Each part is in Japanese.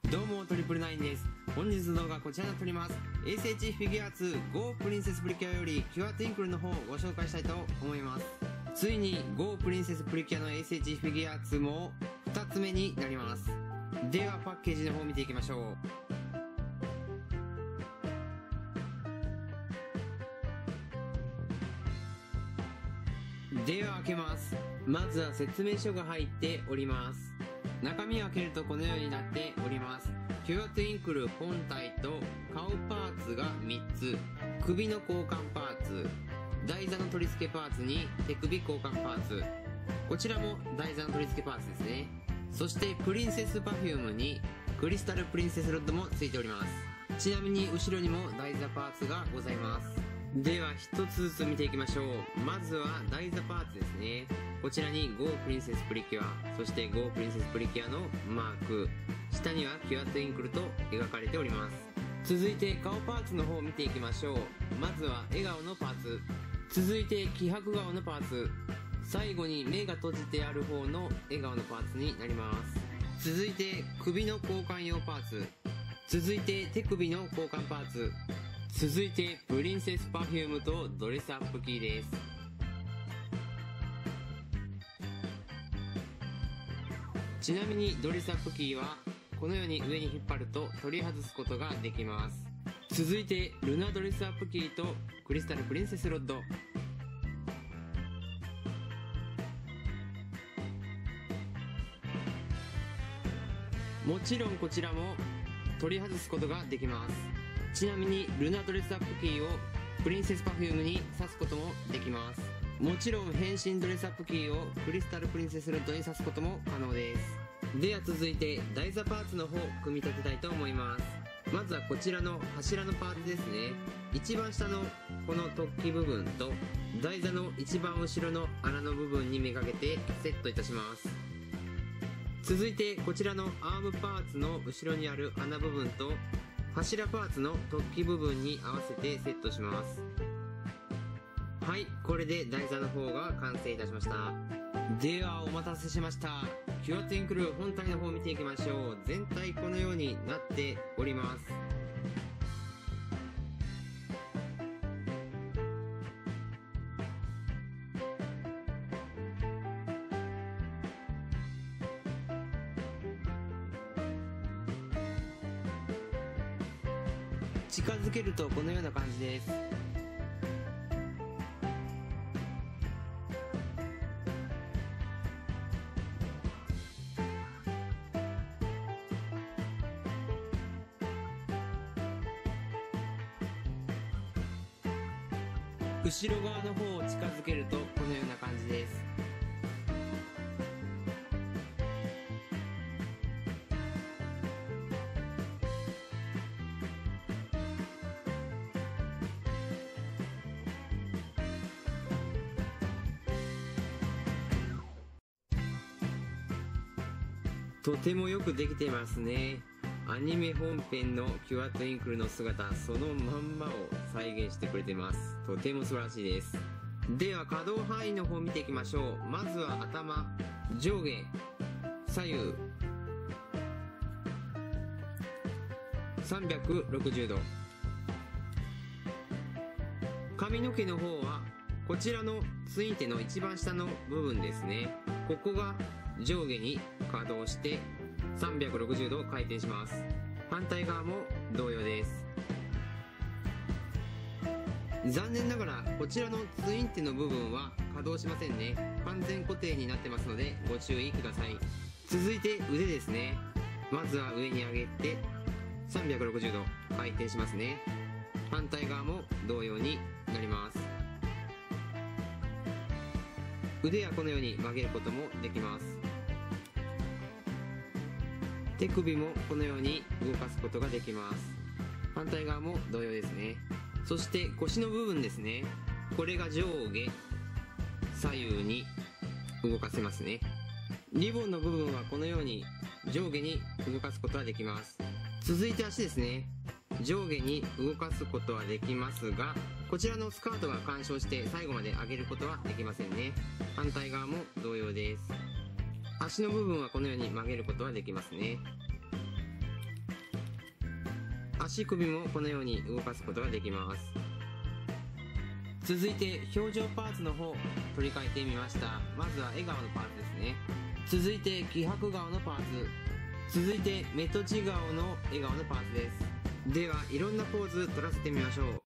どうもトリプルナインです。本日の動画はこちらになっております。ASH フィギュアーツ GO プリンセスプリキュアよりキュアトゥインクルの方をご紹介したいと思います。ついに GO プリンセスプリキュアの ASH フィギュアーツも2つ目になります。ではパッケージの方を見ていきましょう。では開けます。まずは説明書が入っております。中身を開けるとこのようになっております。キュアトゥインクル本体と顔パーツが3つ、首の交換パーツ、台座の取り付けパーツに手首交換パーツ、こちらも台座の取り付けパーツですね。そしてプリンセスパフュームにクリスタルプリンセスロッドも付いております。ちなみに後ろにも台座パーツがございます。では一つずつ見ていきましょう。まずは台座パーツですね。こちらに GO プリンセスプリキュア、そして GO プリンセスプリキュアのマーク、下にはキュアトゥインクルと描かれております。続いて顔パーツの方を見ていきましょう。まずは笑顔のパーツ、続いて気迫顔のパーツ、最後に目が閉じてある方の笑顔のパーツになります。続いて首の交換用パーツ、続いて手首の交換パーツ、続いてプリンセスパフュームとドレスアップキーです。ちなみにドレスアップキーはこのように上に引っ張ると取り外すことができます。続いてルナドレスアップキーとクリスタルプリンセスロッド、もちろんこちらも取り外すことができます。ちなみにルナドレスアップキーをプリンセスパフュームに挿すこともできます。もちろん変身ドレスアップキーをクリスタルプリンセスロッドに挿すことも可能です。では続いて台座パーツの方を組み立てたいと思います。まずはこちらの柱のパーツですね。一番下のこの突起部分と台座の一番後ろの穴の部分にめがけてセットいたします。続いてこちらのアームパーツの後ろにある穴部分と柱パーツの突起部分に合わせてセットします。はい、これで台座の方が完成いたしました。ではお待たせしました。キュアトゥインクル本体の方を見ていきましょう。全体このようになっております。近づけるとこのような感じです。後ろ側の方を近づけるとこのような感じです。とてもよくできていますね。アニメ本編のキュアトゥインクルの姿そのまんまを再現してくれています。とても素晴らしいです。では可動範囲の方を見ていきましょう。まずは頭、上下、左右360度。髪の毛の方はこちらのツインテの一番下の部分ですね。ここが上下に可動して360度回転します。反対側も同様です。残念ながらこちらのツインテの部分は稼働しませんね。完全固定になってますのでご注意ください。続いて腕ですね。まずは上に上げて360度回転しますね。反対側も同様になります。腕はこのように曲げることもできます。手首もこのように動かすことができます。反対側も同様ですね。そして腰の部分ですね。これが上下左右に動かせますね。リボンの部分はこのように上下に動かすことができます。続いて足ですね。上下に動かすことはできますが、こちらのスカートが干渉して最後まで上げることはできませんね。反対側も同様です。足の部分はこのように曲げることはできますね。 足首もこのように動かすことができます。続いて表情パーツの方取り替えてみました。まずは笑顔のパーツですね。続いて気迫顔のパーツ、続いて目とち顔の笑顔のパーツです。ではいろんなポーズ取らせてみましょう。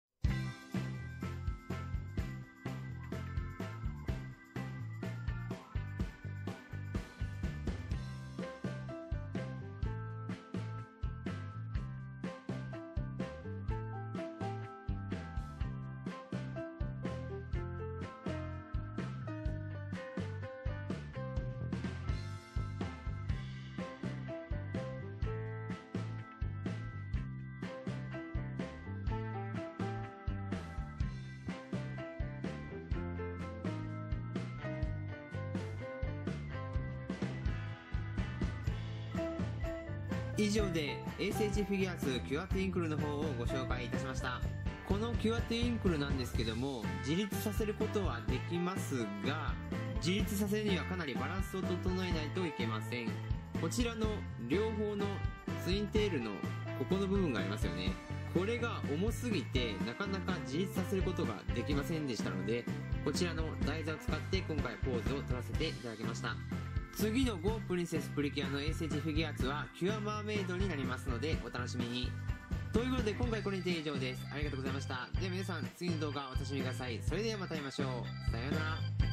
以上で ASH フィギュアーズキュアトゥインクルの方をご紹介いたしました。このキュアトゥインクルなんですけども、自立させることはできますが、自立させるにはかなりバランスを整えないといけません。こちらの両方のツインテールのここの部分がありますよね。これが重すぎてなかなか自立させることができませんでしたので、こちらの台座を使って今回ポーズを取らせていただきました。次の Go プリンセスプリキュアの ASH フィギュアーツはキュアマーメイドになりますのでお楽しみに。ということで今回これにて以上です。ありがとうございました。では皆さん次の動画お楽しみください。それではまた会いましょう。さようなら。